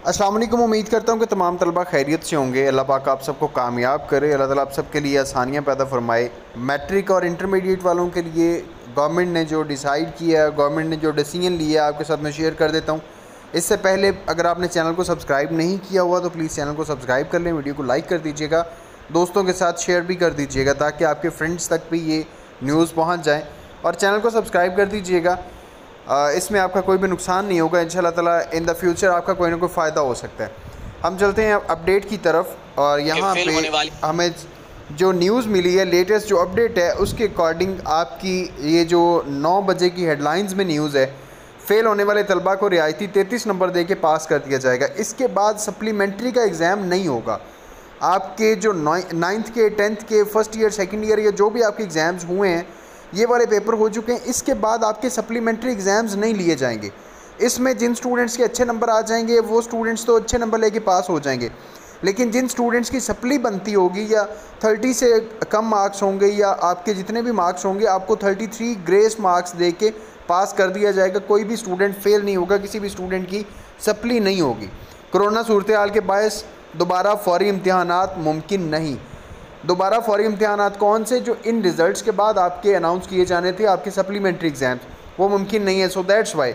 अस्सलाम वालेकुम। उम्मीद करता हूँ कि तमाम तलबा खैरियत से होंगे। अल्लाह पाक आप सबको कामयाब करे। अल्लाह ताला आप सबके लिए आसानियाँ पैदा फरमाए। मैट्रिक और इंटरमीडिएट वालों के लिए गवर्नमेंट ने जो डिसाइड किया है, गवर्नमेंट ने जो डिसीजन लिया है, आपके साथ मैं शेयर कर देता हूँ। इससे पहले अगर आपने चैनल को सब्सक्राइब नहीं किया हुआ तो प्लीज़ चैनल को सब्सक्राइब कर लें, वीडियो को लाइक कर दीजिएगा, दोस्तों के साथ शेयर भी कर दीजिएगा ताकि आपके फ्रेंड्स तक भी ये न्यूज़ पहुँच जाए। और चैनल को सब्सक्राइब कर दीजिएगा, इसमें आपका कोई भी नुकसान नहीं होगा। इंशाल्लाह ताला इन द फ्यूचर आपका कोई ना कोई फ़ायदा हो सकता है। हम चलते हैं अपडेट की तरफ और यहाँ पे हमें जो न्यूज़ मिली है, लेटेस्ट जो अपडेट है उसके अकॉर्डिंग आपकी ये जो 9 बजे की हेडलाइंस में न्यूज़ है, फ़ेल होने वाले तलबा को रियायती 33 नंबर दे के पास कर दिया जाएगा। इसके बाद सप्लीमेंट्री का एग्ज़ाम नहीं होगा। आपके जो 9th के 10th के फर्स्ट ईयर सेकेंड ईयर या जो भी आपके एग्ज़ाम्स हुए हैं, ये वाले पेपर हो चुके हैं। इसके बाद आपके सप्लीमेंट्री एग्ज़ाम्स नहीं लिए जाएंगे। इसमें जिन स्टूडेंट्स के अच्छे नंबर आ जाएंगे वो स्टूडेंट्स तो अच्छे नंबर लेके पास हो जाएंगे, लेकिन जिन स्टूडेंट्स की सप्ली बनती होगी या 30 से कम मार्क्स होंगे या आपके जितने भी मार्क्स होंगे, आपको 33 ग्रेस मार्क्स दे के पास कर दिया जाएगा। कोई भी स्टूडेंट फेल नहीं होगा, किसी भी स्टूडेंट की सप्ली नहीं होगी। कोरोना सूरत हाल के बायस दोबारा फौरी इम्तहानात मुमकिन नहीं। दोबारा फौरी इम्तहानात कौन से? जो इन रिज़ल्ट्स के बाद आपके अनाउंस किए जाने थे, आपके सप्लीमेंट्री एग्ज़ाम्स, वो मुमकिन नहीं है। सो दैट्स वाई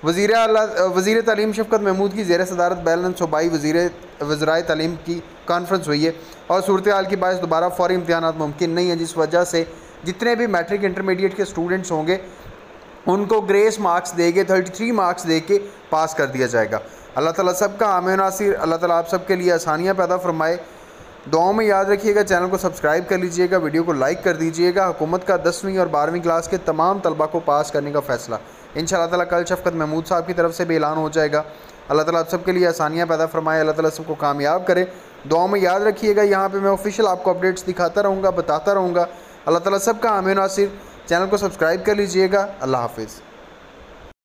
वज़ीर तालीम शफ़क़त महमूद की ज़ेर सदारत बैलेंस सूबाई वज़राए तालीम की कॉन्फ्रेंस हुई है और सूरत हाल की बायस दोबारा फौरी इम्तहानात मुमकिन नहीं है, जिस वजह से जितने भी मैट्रिक इंटरमीडिएट के स्टूडेंट्स होंगे उनको ग्रेस मार्क्स दे के 33 मार्क्स दे के पास कर दिया जाएगा। अल्लाह ताला सबका हामी नासिर, अल्लाह ताला आप सबके लिए आसानियाँ पैदा फरमाए। दुआओं में याद रखिएगा, चैनल को सब्सक्राइब कर लीजिएगा, वीडियो को लाइक कर दीजिएगा। हुकूमत का 10वीं और 12वीं क्लास के तमाम तलबा को पास करने का फ़ैसला इंशाअल्लाह ताला कल शफ़क़त महमूद साहब की तरफ से भी ऐलान हो जाएगा। अल्लाह ताला आप सबके लिए आसानियाँ पैदा फरमाए, अल्लाह ताला सबको कामयाब करे। दुआओं में याद रखिएगा, यहाँ पे मैं ऑफिशियल आपको अपडेट्स दिखाता रहूँगा, बताता रहूँगा। अल्लाह ताला सबका हामी नासिर। चैनल को सब्सक्राइब कर लीजिएगा। अल्लाह हाफ़िज़।